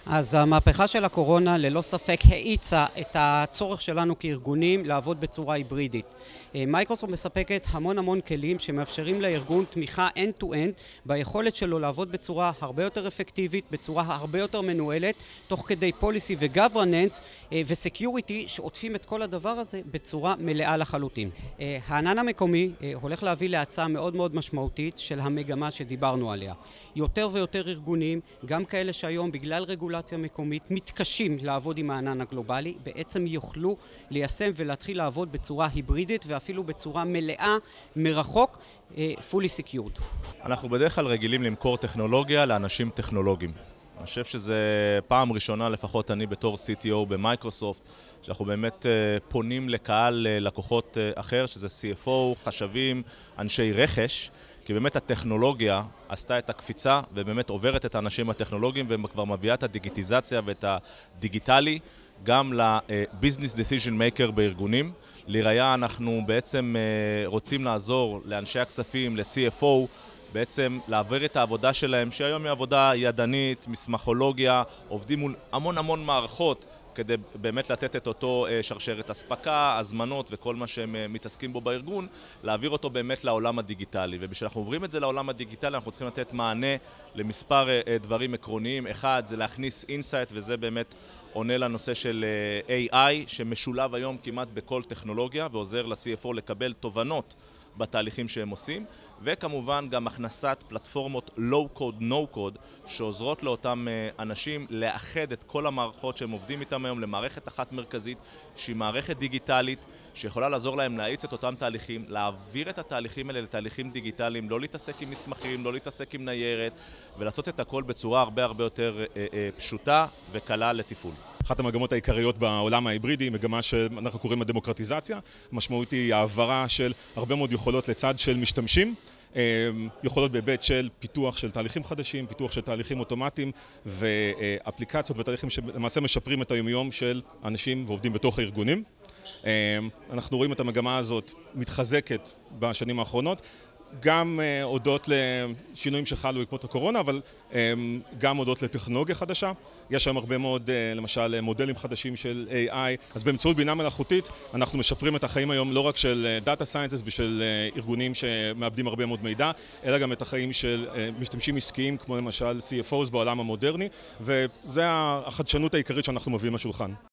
אז המהפכה של הקורונה ללא ספק האיצה את הצורך שלנו כארגונים לעבוד בצורה היברידית. מייקרוסופט מספקת המון כלים שמאפשרים לארגון תמיכה end-to-end ביכולת שלו לעבוד בצורה הרבה יותר אפקטיבית, בצורה הרבה יותר מנוהלת, תוך כדי policy ו-governance ו-security שעוטפים את כל הדבר הזה בצורה מלאה לחלוטין. הענן המקומי הולך להביא להצעה מאוד משמעותית של המגמה שדיברנו עליה. יותר ויותר ארגונים, גם כאלה שהיום בגלל רגולציה מקומית מתקשים לעבוד עם הענן הגלובלי, בעצם יוכלו ליישם ולהתחיל לעבוד בצורה היברידית ואפילו בצורה מלאה מרחוק, fully secured. אנחנו בדרך כלל רגילים למכור טכנולוגיה לאנשים טכנולוגיים. אני חושב שזה פעם ראשונה, לפחות אני בתור CTO במייקרוסופט, שאנחנו באמת פונים לקהל לקוחות אחר, שזה CFO, חשבים, אנשי רכש, כי באמת הטכנולוגיה עשתה את הקפיצה ובאמת עוברת את האנשים הטכנולוגיים וכבר מביאה את הדיגיטיזציה ואת הדיגיטלי גם ל-Business Decision Maker בארגונים. לראיה אנחנו בעצם רוצים לעזור לאנשי הכספים, ל-CFO, בעצם להעביר את העבודה שלהם, שהיום היא עבודה ידנית, מסמכולוגיה, עובדים מול המון מערכות, כדי באמת לתת את אותו שרשרת הספקה, הזמנות וכל מה שהם מתעסקים בו בארגון, להעביר אותו באמת לעולם הדיגיטלי. ובשביל עוברים את זה לעולם הדיגיטלי, אנחנו צריכים לתת מענה למספר דברים עקרוניים. אחד, זה להכניס אינסייט, וזה באמת עונה לנושא של AI, שמשולב היום כמעט בכל טכנולוגיה, ועוזר ל-CFO לקבל תובנות בתהליכים שהם עושים, וכמובן גם הכנסת פלטפורמות low-code, no-code, שעוזרות לאותם אנשים לאחד את כל המערכות שהם עובדים איתם היום למערכת אחת מרכזית, שהיא מערכת דיגיטלית, שיכולה לעזור להם להאיץ את אותם תהליכים, להעביר את התהליכים האלה לתהליכים דיגיטליים, לא להתעסק עם מסמכים, לא להתעסק עם ניירת, ולעשות את הכל בצורה הרבה יותר פשוטה וקלה לתפעול. אחת המגמות העיקריות בעולם ההיברידי, מגמה שאנחנו קוראים הדמוקרטיזציה. המשמעות היא העברה של הרבה מאוד יכולות לצד של משתמשים, יכולות בהיבט של פיתוח של תהליכים חדשים, פיתוח של תהליכים אוטומטיים ואפליקציות ותהליכים שלמעשה משפרים את היומיום של אנשים ועובדים בתוך הארגונים. אנחנו רואים את המגמה הזאת מתחזקת בשנים האחרונות, גם הודות לשינויים שחלו בעקבות הקורונה, אבל גם הודות לטכנולוגיה חדשה. יש שם הרבה מאוד, למשל, מודלים חדשים של AI. אז באמצעות בינה מלאכותית, אנחנו משפרים את החיים היום לא רק של Data Scientists ושל ארגונים שמאבדים הרבה מאוד מידע, אלא גם את החיים של משתמשים עסקיים, כמו למשל CFOs בעולם המודרני, וזה החדשנות העיקרית שאנחנו מביאים לשולחן.